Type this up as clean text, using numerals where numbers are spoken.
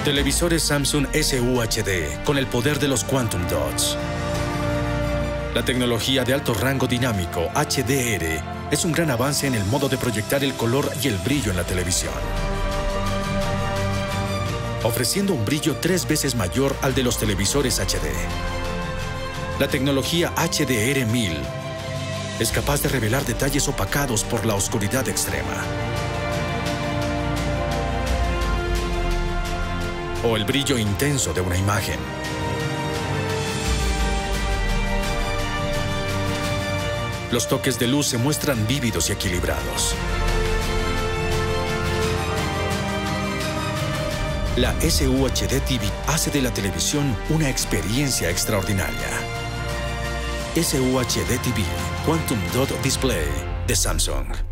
Televisores Samsung SUHD con el poder de los Quantum Dots. La tecnología de alto rango dinámico HDR es un gran avance en el modo de proyectar el color y el brillo en la televisión, ofreciendo un brillo 3 veces mayor al de los televisores HD. La tecnología HDR1000 es capaz de revelar detalles opacados por la oscuridad extrema, o el brillo intenso de una imagen. Los toques de luz se muestran vívidos y equilibrados. La SUHD TV hace de la televisión una experiencia extraordinaria. SUHD TV Quantum Dot Display de Samsung.